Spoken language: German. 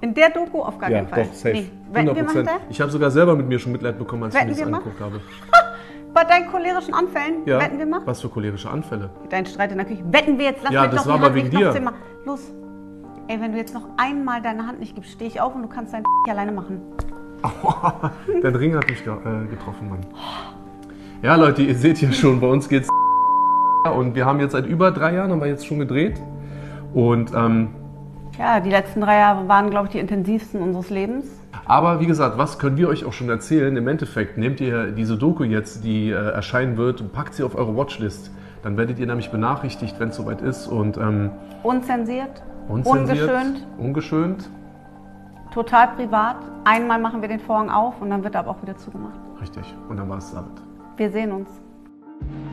In der Doku auf gar keinen Fall. Doch, safe. Nee. Wetten wir mal 100%. hinterher? Ich habe sogar selber mit mir schon Mitleid bekommen, als ich mir das angeguckt habe. Bei deinen cholerischen Anfällen? Ja. Wetten wir mal? Was für cholerische Anfälle? Dein Streit in der Küche. Wetten wir jetzt? Lass Ja, mich das doch war die aber Hand wegen nicht noch dir. 10-mal. Los. Ey, wenn du jetzt noch einmal deine Hand nicht gibst, stehe ich auf und du kannst dein alleine machen. Dein Ring hat mich getroffen, Mann. Ja, Leute, ihr seht hier schon, bei uns geht's und wir haben jetzt seit über 3 Jahren, haben wir jetzt schon gedreht und Ja, die letzten 3 Jahre waren, glaube ich, die intensivsten unseres Lebens. aber wie gesagt, was können wir euch auch schon erzählen? Im Endeffekt nehmt ihr diese Doku jetzt, die erscheinen wird, und packt sie auf eure Watchlist. Dann werdet ihr nämlich benachrichtigt, wenn es soweit ist und Unzensiert, unzensiert, ungeschönt, ungeschönt. total privat. Einmal machen wir den Vorhang auf und dann wird er aber auch wieder zugemacht. Richtig. Und dann war es damit. Wir sehen uns.